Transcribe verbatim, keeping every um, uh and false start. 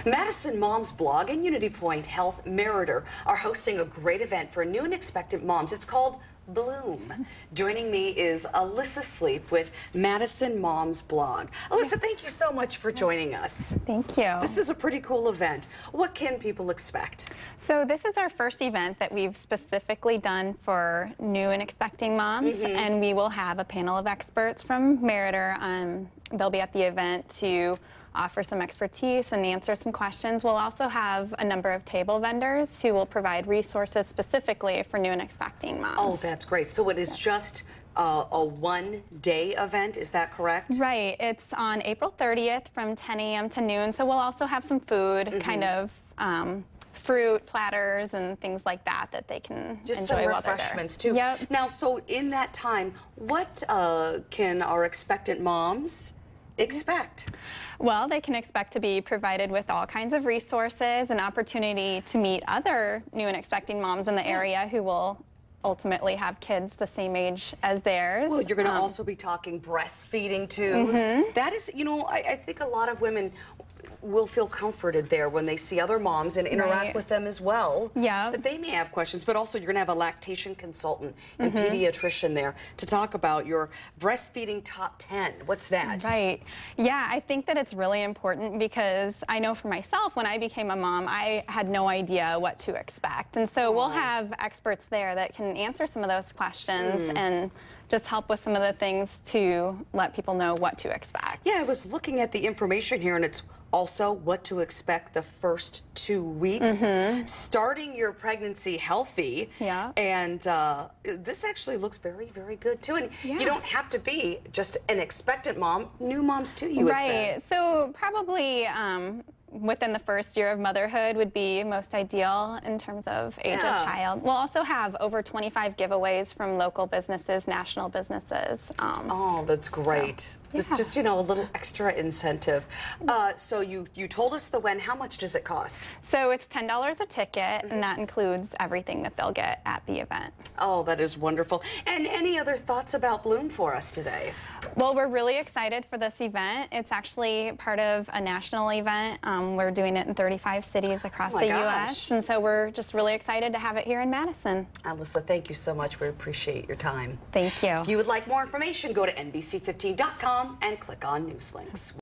Madison Moms Blog and Unity Point Health Meritor are hosting a great event for new and expectant moms. It's called Bloom. Joining me is Alyssa Sleep with Madison Moms Blog. Alyssa, thank you so much for joining us. Thank you. This is a pretty cool event. What can people expect? So this is our first event that we've specifically done for new and expecting moms, mm-hmm. and we will have a panel of experts from Meritor. Um, they'll be at the event to offer some expertise and answer some questions. We'll also have a number of table vendors who will provide resources specifically for new and expecting moms. Oh, that's great. So it is just uh, a one-day event, is that correct? Right. It's on April thirtieth from ten A M to noon. So we'll also have some food, mm-hmm. kind of um, fruit platters and things like that that they can just enjoy some while they're refreshments there. too. Yep. Now, so in that time, what uh, can our expectant moms expect? Well, they can expect to be provided with all kinds of resources, an opportunity to meet other new and expecting moms in the area who will ultimately have kids the same age as theirs. Well, you're going to um, also be talking breastfeeding too. Mm-hmm. That is, you know, I, I think a lot of women will feel comforted there when they see other moms and interact right. with them as well. Yeah. That they may have questions, but also you're going to have a lactation consultant and mm-hmm. pediatrician there to talk about your breastfeeding top ten. What's that? Right. Yeah, I think that it's really important because I know for myself, when I became a mom, I had no idea what to expect. And so oh. we'll have experts there that can answer some of those questions mm. and just help with some of the things to let people know what to expect. Yeah, I was looking at the information here, and it's also what to expect the first two weeks, mm-hmm. starting your pregnancy healthy. Yeah. And uh, this actually looks very, very good too. And yeah. you don't have to be just an expectant mom. New moms too, you would say. Right. So probably um, within the first year of motherhood would be most ideal in terms of age yeah. of child. We'll also have over twenty-five giveaways from local businesses, national businesses. Um, oh, that's great. So, just, yeah. just, you know, a little extra incentive. Uh, so you, you told us the when. How much does it cost? So it's ten dollars a ticket, mm-hmm. and that includes everything that they'll get at the event. Oh, that is wonderful. And any other thoughts about Bloom for us today? Well, we're really excited for this event. It's actually part of a national event. Um, we're doing it in thirty-five cities across oh the gosh. U S And so we're just really excited to have it here in Madison. Alyssa, thank you so much. We appreciate your time. Thank you. If you would like more information, go to N B C fifteen dot com and click on News Links.